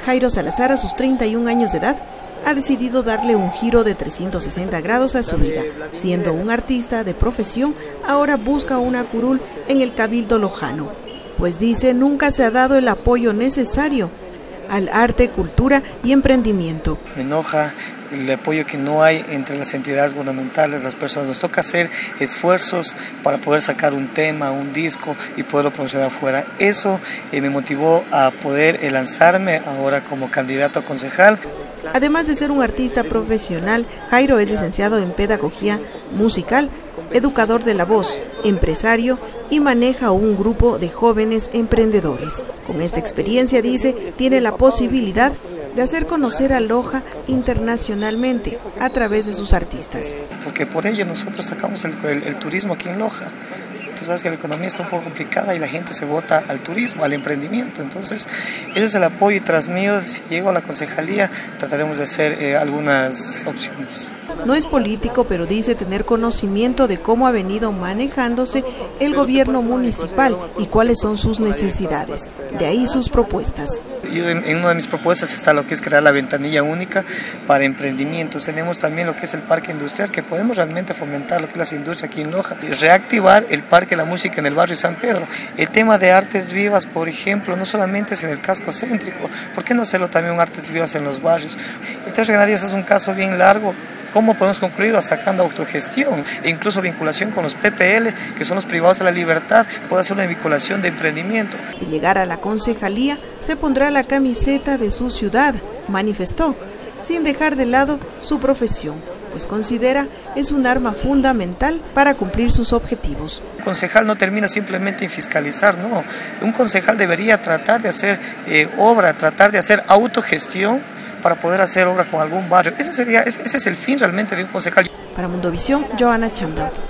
Jairo Salazar, a sus 31 años de edad, ha decidido darle un giro de 360 grados a su vida. Siendo un artista de profesión, ahora busca una curul en el Cabildo Lojano, pues dice nunca se ha dado el apoyo necesario al arte, cultura y emprendimiento. Me enoja el apoyo que no hay entre las entidades gubernamentales, las personas. Nos toca hacer esfuerzos para poder sacar un tema, un disco y poderlo promocionar afuera. Eso me motivó a poder lanzarme ahora como candidato a concejal. Además de ser un artista profesional, Jairo es licenciado en pedagogía musical, educador de la voz, empresario y maneja un grupo de jóvenes emprendedores. Con esta experiencia, dice, tiene la posibilidad de hacer conocer a Loja internacionalmente a través de sus artistas. Porque por ello nosotros sacamos el turismo aquí en Loja. Tú sabes que la economía está un poco complicada y la gente se vota al turismo, al emprendimiento. Entonces, ese es el apoyo y tras mío, si llego a la concejalía, trataremos de hacer algunas opciones. No es político, pero dice tener conocimiento de cómo ha venido manejándose el gobierno municipal y cuáles son sus necesidades. De ahí sus propuestas. En una de mis propuestas está lo que es crear la ventanilla única para emprendimientos. Tenemos también lo que es el parque industrial, que podemos realmente fomentar lo que es las industrias aquí en Loja. Reactivar el parque de la música en el barrio San Pedro. El tema de artes vivas, por ejemplo, no solamente es en el casco céntrico. ¿Por qué no hacerlo también artes vivas en los barrios? El Tres Regalías es un caso bien largo. ¿Cómo podemos concluirlo? Sacando autogestión e incluso vinculación con los PPL, que son los privados de la libertad, puede ser una vinculación de emprendimiento. De llegar a la concejalía, se pondrá la camiseta de su ciudad, manifestó, sin dejar de lado su profesión, pues considera es un arma fundamental para cumplir sus objetivos. Un concejal no termina simplemente en fiscalizar, no. Un concejal debería tratar de hacer obra, tratar de hacer autogestión, para poder hacer obra con algún barrio. Ese es el fin realmente de un concejal. Para Mundovisión, Joana Chamba.